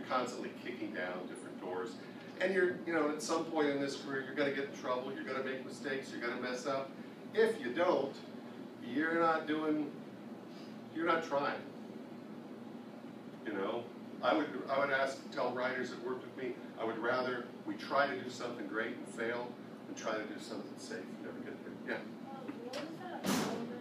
constantly kicking down different doors. And you're, at some point in this career, you're going to get in trouble, you're going to make mistakes, you're going to mess up. If you don't, you're not trying. I would tell writers that worked with me, I would rather we try to do something great and fail than try to do something safe and never get there. Yeah.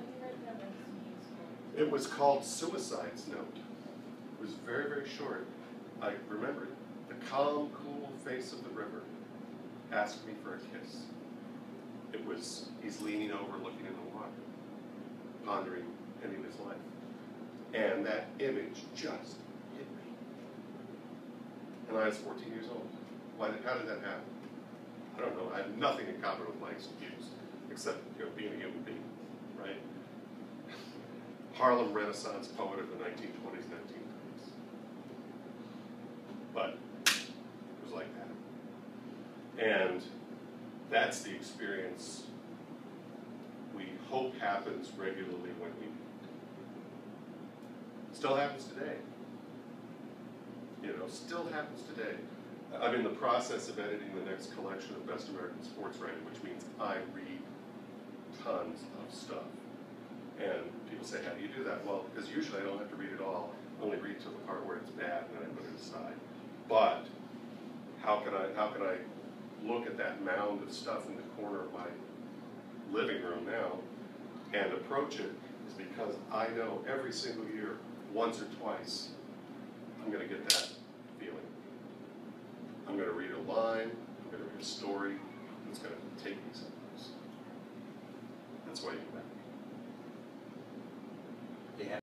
It was called Suicide's Note. It was very, very short. I remember it. The calm, cool face of the river asked me for a kiss. It was, he's leaning over, looking in the water, pondering ending his life. And that image just hit me. And I was 14 years old. How did that happen? I don't know. I had nothing in common with my excuse, except being a human being, right? Harlem Renaissance poet of the 1920s, 1930s. But it was like that. And that's the experience we hope happens regularly when we meet. Still happens today. Still happens today. I'm in the process of editing the next collection of Best American Sports Writing, which means I read tons of stuff. And people say, how do you do that? Well, because usually I don't have to read it all. I only read to the part where it's bad, and then I put it aside. But how can I look at that mound of stuff in the corner of my living room now and approach it is because I know every single year, once or twice, I'm going to get that feeling. I'm going to read a line, I'm going to read a story, it's going to take me somewhere.